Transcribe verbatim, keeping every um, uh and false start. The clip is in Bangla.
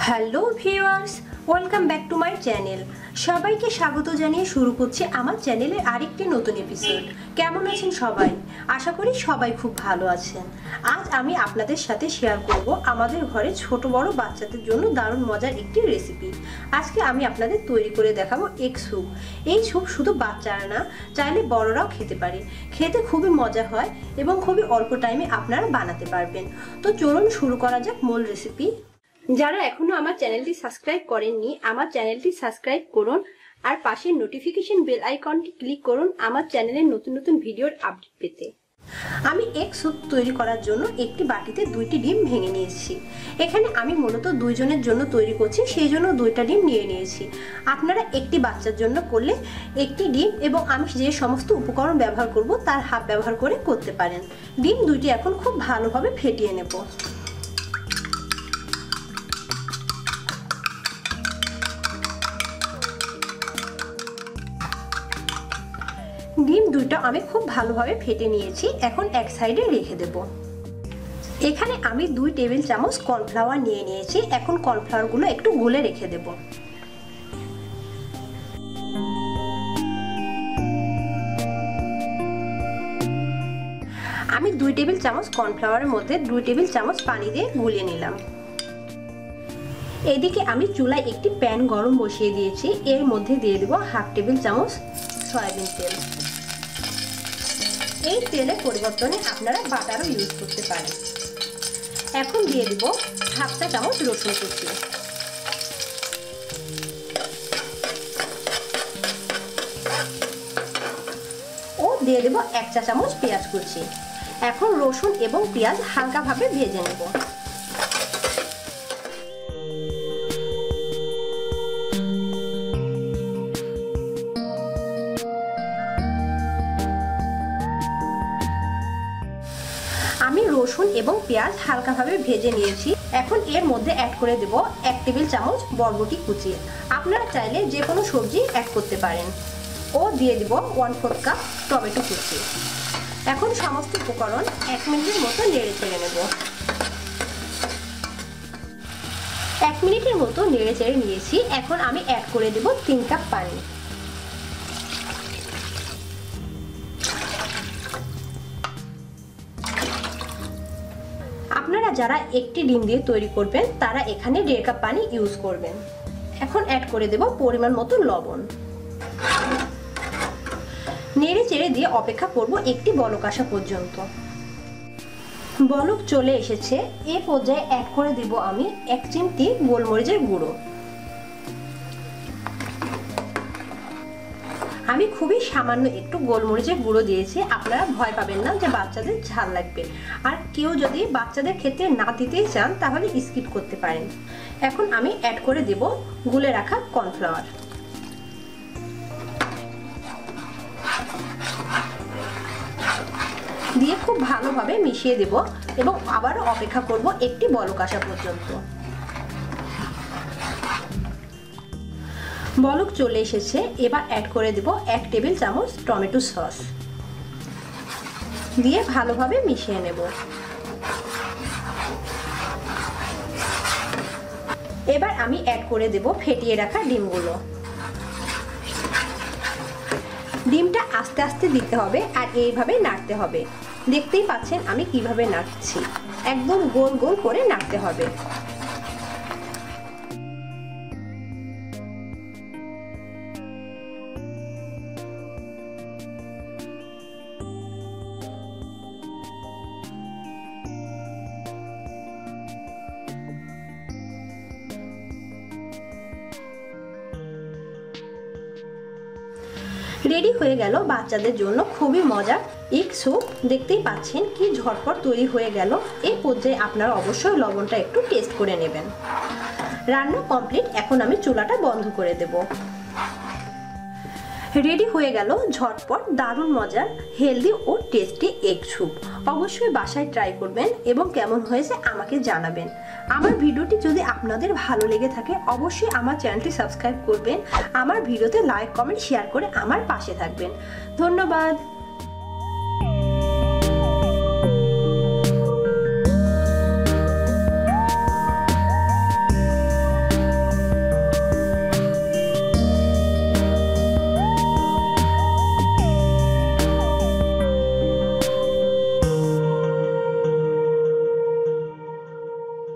Hello viewers, welcome back to my channel. সবাইকে স্বাগত জানিয়ে শুরু করছি আমার চ্যানেলের আরেকটি নতুন এপিসোড। কেমন আছেন সবাই? আশা করি সবাই খুব ভালো আছেন। আজ আমি আপনাদের সাথে শেয়ার করব আমাদের ঘরে ছোট বড় বাচ্চাদের জন্য দারুণ মজার একটি রেসিপি। আজকে আমি আপনাদের তৈরি করে দেখাবো এগ স্যুপ। এই স্যুপ শুধু বাচ্চারা না, চাইলে বড়রাও খেতে পারে। খেতে খুবই মজা হয় এবং খুবই অল্প টাইমে আপনারা বানাতে পারবেন। তো চলুন শুরু করা যাক মূল রেসিপি। যারা এখনো আমার চ্যানেলটি সাবস্ক্রাইব করেননি, আমার চ্যানেলটি সাবস্ক্রাইব করুন আর পাশের নোটিফিকেশন বেল আইকনটি ক্লিক করুন আমার চ্যানেলের নতুন নতুন ভিডিওর আপডেট পেতে। আমি এগ স্যুপ তৈরি করার জন্য একটি বাটিতে দুইটি ডিম ভেঙে নিয়েছি। এখানে আমি মূলত দুইজনের জন্য তৈরি করছি, সেই জন্য দুইটা ডিম নিয়ে নিয়েছি। আপনারা একটি বাচ্চার জন্য করলে একটি ডিম এবং আমি যে সমস্ত উপকরণ ব্যবহার করব তার হাফ ব্যবহার করে করতে পারেন। ডিম দুইটি এখন খুব ভালোভাবে ফেটিয়ে নেব। ডিম দুইটা আমি খুব ভালোভাবে ফেটে নিয়েছি, এখন এক সাইডে রেখে দেব। এখানে আমি দুই টেবিল চামচ কর্নফ্লাওয়ার নিয়ে নিয়েছি, এখন কর্নফ্লাওয়ারগুলো একটু গুলে রেখে দেব। আমি দুই টেবিল চামচ কর্নফ্লাওয়ারের মধ্যে দুই টেবিল চামচ পানি দিয়ে গুলিয়ে নিলাম। এদিকে আমি চুলায় একটি প্যান গরম বসিয়ে দিয়েছি, এর মধ্যে দিয়ে দেব হাফ টেবিল চামচ সয়াবিন তেল। এই তেলের পরিবর্তনে আপনারা বাটারও ইউজ করতে পারেন। এখন দিয়ে দিব হাফ চা চামচ রসুন কুচি, ও দিয়ে দেব এক চা চামচ পেঁয়াজ কুচি। এখন রসুন এবং পেঁয়াজ হালকাভাবে ভেজে নেব। আমি রসুন এবং পেঁয়াজ হালকাভাবে ভেজে নিয়েছি। এখন এর মধ্যে অ্যাড করে দেব এক টেবিল চামচ বরবটি কুচি। আপনারা চাইলে যে কোনো সবজি অ্যাড করতে পারেন। ও দিয়ে দিব ওয়ান ফোর্থ কাপ টমেটো কুচি। এখন সমস্ত উপকরণ এক মিনিটের মতো নেড়ে চেড়ে নেব। এক মিনিটের মতো নেড়ে চেড়ে নিয়েছি। এখন আমি অ্যাড করে দেব তিন কাপ পানি। আপনারা যারা একটি ডিম দিয়ে তৈরি করবেন তারা এখানে দেড় কাপ পানি ইউজ করবেন। এখন অ্যাড করে দেব পরিমাণ মতো লবণ। নেড়ে চেড়ে দিয়ে অপেক্ষা করব একটি বলক আসা পর্যন্ত। বলক চলে এসেছে, এ পর্যায়ে অ্যাড করে দেব আমি এক চিমটি গোলমরিচের গুঁড়ো। আমি খুবই সামান্য একটু গোলমরিচের গুঁড়ো দিয়েছি, আপনারা ভয় পাবেন না যে বাচ্চাদের ঝাল লাগবে। আর কেউ যদি বাচ্চাদের ক্ষেত্রে না দিতেই চান তাহলে স্কিপ করতে পারেন। এখন আমি অ্যাড করে দেব গুলে রাখা কর্নফ্লাওয়ার। দিয়ে খুব ভালোভাবে মিশিয়ে দেব এবং আবারও অপেক্ষা করব একটি বলক আসা পর্যন্ত। বলক চলে এসেছে, এবার অ্যাড করে দেব এক টেবিল চামচ টমেটো সস। দিয়ে ভালোভাবে মিশিয়ে নেব। এবার আমি অ্যাড করে দেব ফেটিয়ে রাখা ডিমগুলো। ডিমটা আস্তে আস্তে দিতে হবে আর এইভাবে নাড়তে হবে। দেখতেই পাচ্ছেন আমি কিভাবে নাড়ছি, একদম গোল গোল করে নাড়তে হবে। রেডি হয়ে গেল বাচ্চাদের জন্য খুবই মজার এগ স্যুপ। দেখতেই পাচ্ছেন কি ঝটপট তৈরি হয়ে গেল। এই পর্যায়ে আপনারা অবশ্যই লবণটা একটু টেস্ট করে নেবেন। রান্না কমপ্লিট, এখন আমি চুলাটা বন্ধ করে দেব। রেডি হয়ে গেল ঝটপট দারুণ মজার হেলদি ও টেস্টি এগ স্যুপ। অবশ্যই বাসায় ট্রাই করবেন এবং কেমন হয়েছে আমাকে জানাবেন। আমার ভিডিওটি যদি আপনাদের ভালো লেগে থাকে অবশ্যই আমার চ্যানেলটি সাবস্ক্রাইব করবেন। আমার ভিডিওতে লাইক কমেন্ট শেয়ার করে আমার পাশে থাকবেন। ধন্যবাদ।